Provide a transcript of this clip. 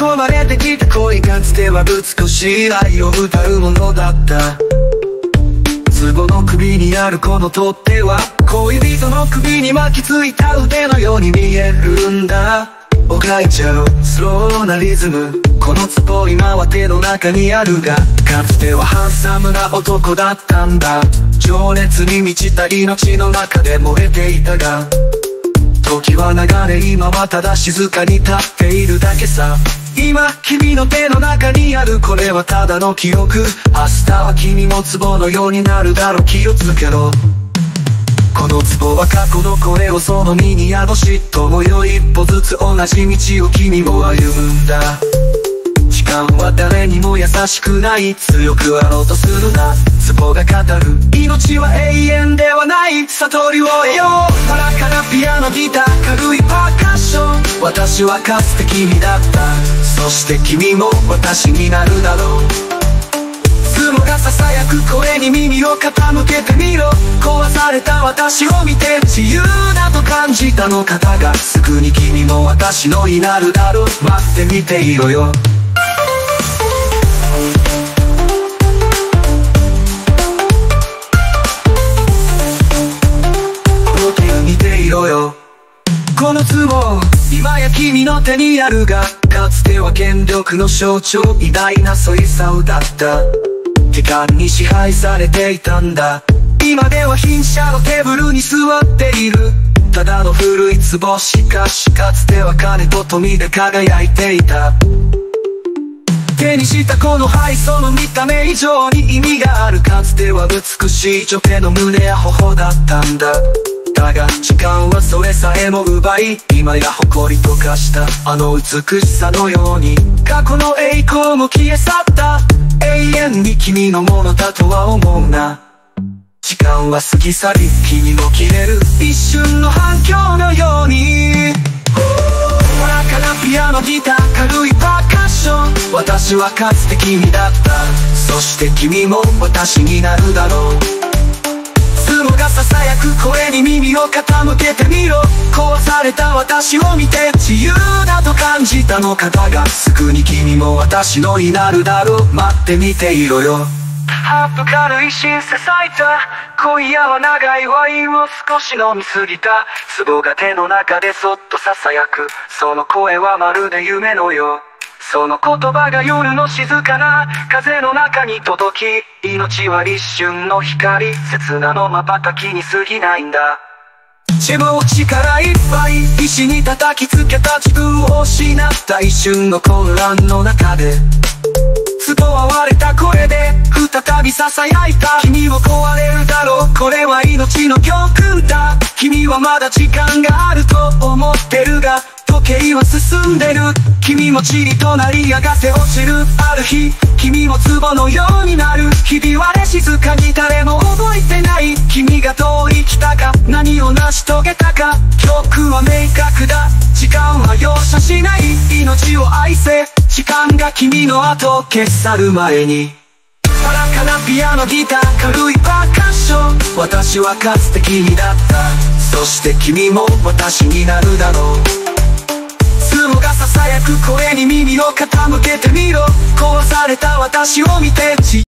込まれてきた恋かつては美しい愛を歌うものだった。壺の首にあるこの取っ手は恋人の首に巻きついた腕のように見えるんだ。おかいちゃうスローなリズム、この壺今は手の中にあるが、かつてはハンサムな男だったんだ。情熱に満ちた命の中で燃えていたが、時は流れ今はただ静かに立っているだけさ。今君の手の中にあるこれはただの記憶、明日は君も壺のようになるだろう、気をつけろ。この壺は過去の声をその身に宿し、友よ一歩ずつ同じ道を君も歩むんだ。時間は誰にも優しくない、強くあろうとするな。壺が語る命は永遠ではない、悟りを得よう。パラカラピアノギター軽いパーカッション、私はかつて君だった。そして君も私になるだろう。壺が囁く声に耳を傾けてみろ。壊された私を見て自由だと感じたのかだが、すぐに君も私のになるだろう。待ってみていろよ。見ていろよ。この壺今や君の手にあるが、かつては権力の象徴、偉大なソイサウだった。時間に支配されていたんだ。今では貧者のテーブルに座っている、ただの古い壺。しかしかつては金と富で輝いていた。手にしたこの灰、その見た目以上に意味がある。かつては美しい女性の胸や頬だったんだ。だが時間はそれさえも奪い、今や誇りと化したあの美しさのように、過去の栄光も消え去った。永遠に君のものだとは思うな。時間は過ぎ去り君も消える、一瞬の反響のように。パラカラピアノギター軽いパーカッション、私はかつて君だった。そして君も私になるだろう。壺が囁く声に耳を傾けてみろ。壊された私を見て自由だと感じたのかだが、すぐに君も私のになるだろう。待ってみていろよ。ハープ軽いシンセサイザー、今夜は長いワインを少し飲みすぎた。壺が手の中でそっと囁く、その声はまるで夢のよう。その言葉が夜の静かな風の中に届き、命は一瞬の光、刹那の瞬きに過ぎないんだ。自分を力いっぱい石に叩きつけた自分を失った一瞬の混乱の中で、壺は割れた声で再び囁いた。君も壊れるだろう、これは命の教訓だ。君はまだ時間があると思ってるが、時計は進んでる。君も塵となりやがて落ちる。ある日君も壺のようになる。ひび割れ静かに誰も覚えてない。君がどう生きたか、何を成し遂げたか、記憶は明確だ。時間は容赦しない、命を愛せ。時間が君の後を消し去る前に。パラカラピアノギター軽いパーカッション、私はかつて君だった。そして君も私になるだろう。壺が囁く声に耳を傾けてみろ。壊された私を見て